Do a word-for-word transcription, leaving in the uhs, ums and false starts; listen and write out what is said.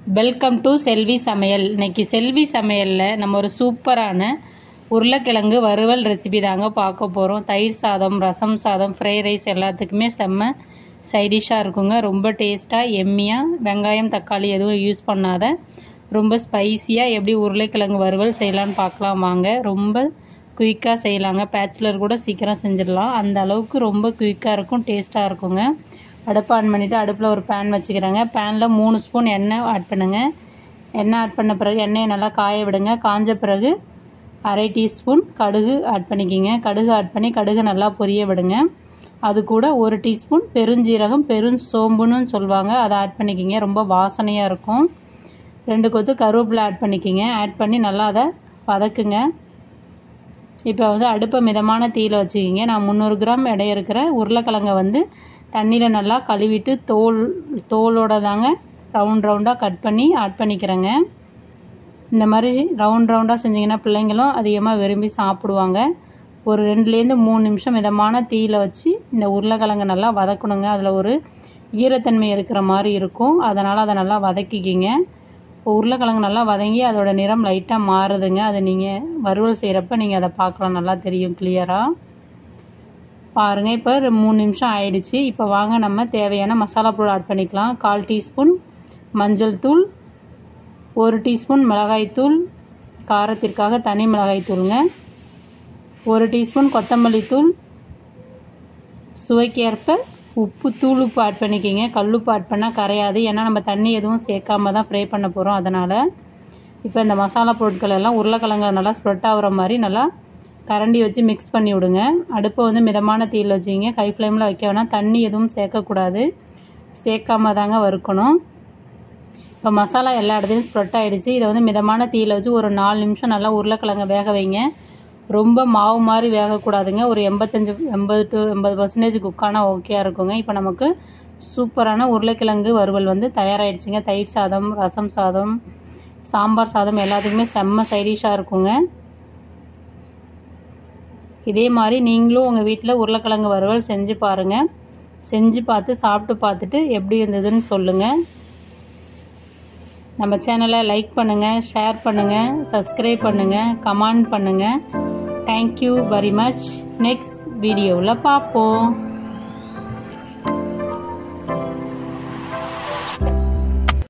Welcome to செல்வி சமையல். இன்றைக்கி செல்வி சமையலில் நம்ம ஒரு சூப்பரான உருளைக்கிழங்கு வறுவல் ரெசிபி தாங்க பார்க்க போகிறோம். தயிர் சாதம், ரசம் சாதம், ஃப்ரை ரைஸ் எல்லாத்துக்குமே செம்ம சைடிஷாக இருக்குங்க. ரொம்ப டேஸ்ட்டாக எம்மியாக, வெங்காயம் தக்காளி எதுவும் யூஸ் பண்ணாத ரொம்ப ஸ்பைஸியாக எப்படி உருளைக்கிழங்கு வறுவல் செய்யலான்னு பார்க்கலாம் வாங்க. ரொம்ப குயிக்காக செய்யலாங்க. பேச்சுலர் கூட சீக்கிரம் செஞ்சிடலாம். அந்த அளவுக்கு ரொம்ப குயிக்காக இருக்கும், டேஸ்ட்டாக இருக்குங்க. அடுப்பு ஆன் பண்ணிவிட்டு அடுப்பில் ஒரு பேன் வச்சுக்கிறாங்க. பேனில் மூணு ஸ்பூன் எண்ணெய் ஆட் பண்ணுங்கள். எண்ணெய் ஆட் பண்ண பிறகு எண்ணெயை நல்லா காய விடுங்க. காஞ்ச பிறகு அரை டீஸ்பூன் கடுகு ஆட் பண்ணிக்கிங்க. கடுகு ஆட் பண்ணி கடுகு நல்லா பொரிய விடுங்க. அது கூட ஒரு டீஸ்பூன் பெருஞ்சீரகம், பெரும் சோம்புன்னு சொல்லுவாங்க, அதை ஆட் பண்ணிக்கிங்க. ரொம்ப வாசனையாக இருக்கும். ரெண்டு கொத்து கருவேப்பிலை ஆட் பண்ணிக்கிங்க. ஆட் பண்ணி நல்லா அதை வதக்குங்க. இப்போ வந்து அடுப்பை மிதமான தீயில் வச்சுக்கிங்க. நான் முந்நூறு கிராம் எடை இருக்கிற உருளைக்கிழங்கை வந்து தண்ணியில் நல்லா கழுவிட்டு தோல் தோலோட தாங்க ரவுண்ட் ரவுண்டாக கட் பண்ணி ஆட் பண்ணிக்கிறேங்க. இந்த மாதிரி ரவுண்ட் ரவுண்டாக செஞ்சிங்கன்னா பிள்ளைங்களும் அதிகமாக விரும்பி சாப்பிடுவாங்க. ஒரு ரெண்டுலேருந்து மூணு நிமிஷம் மிதமான தீயில் வச்சு இந்த உருளைக்கிழங்கு நல்லா வதக்கணுங்க. அதில் ஒரு ஈரத்தன்மை இருக்கிற மாதிரி இருக்கும், அதனால் அதை நல்லா வதக்கிக்கிங்க. உருளைக்கிழங்கு நல்லா வதங்கி அதோட நிறம் லைட்டாக மாறுதுங்க. அது நீங்கள் வறுவல் செய்கிறப்ப நீங்கள் அதை பார்க்கலாம், நல்லா தெரியும் கிளியராக பாருங்கள். இப்போ மூணு நிமிஷம் ஆயிடுச்சு. இப்போ வாங்க நம்ம தேவையான மசாலா பொருள் ஆட் பண்ணிக்கலாம். கால் டீஸ்பூன் மஞ்சள் தூள், ஒரு டீஸ்பூன் மிளகாய்த்தூள், காரத்திற்காக தனி மிளகாய்த்தூளுங்க, ஒரு டீஸ்பூன் கொத்தமல்லி தூள், சுவைக்கேற்ப உப்பு, தூள் உப்பு ஆட் பண்ணிக்கிங்க. கல்லுப்பு ஆட் பண்ணால் கரையாது, ஏன்னா நம்ம தண்ணி எதுவும் சேர்க்காம தான் ஃப்ரை பண்ண போகிறோம், அதனால். இப்போ இந்த மசாலா பொருட்கள் எல்லாம் உருளைக்கிழங்கு நல்லா ஸ்ப்ரெட் ஆகிற மாதிரி நல்லா கரண்டி வச்சு மிக்ஸ் பண்ணி விடுங்க. அடுப்பை வந்து மிதமான தீயில் வச்சுக்கிங்க. ஹை ஃப்ளேமில் வைக்க வேணாம். தண்ணி எதுவும் சேர்க்கக்கூடாது, சேர்க்காம தாங்க வறுக்கணும். இப்போ மசாலா எல்லா இடத்துலையும் ஸ்ப்ரெட் ஆகிடுச்சு. இதை வந்து மிதமான தீயில் வச்சு ஒரு நாலு நிமிஷம் நல்லா உருளைக்கிழங்கை வேக வைங்க. ரொம்ப மாவு மாதிரி வேகக்கூடாதுங்க. ஒரு எண்பத்தஞ்சு எண்பது டு எண்பது பர்சன்டேஜ் குக்கானா ஓகே இருக்குங்க. இப்போ நமக்கு சூப்பரான உருளைக்கிழங்கு வறுவல் வந்து தயாராகிடுச்சிங்க. தயிர் சாதம், ரசம் சாதம், சாம்பார் சாதம் எல்லாத்துக்குமே செம்ம சைடிஷாக இருக்குங்க. இதே மாதிரி நீங்களும் உங்கள் வீட்டில் உருளைக்கிழங்கு வறுவல் செஞ்சு பாருங்கள். செஞ்சு பார்த்து சாப்பிட்டு பார்த்துட்டு எப்படி இருந்ததுன்னு சொல்லுங்கள். நம்ம சேனலை லைக் பண்ணுங்கள், ஷேர் பண்ணுங்கள், சப்ஸ்கிரைப் பண்ணுங்கள், கமெண்ட் பண்ணுங்கள். Thank you very much. நெக்ஸ்ட் வீடியோவில் பார்ப்போம்.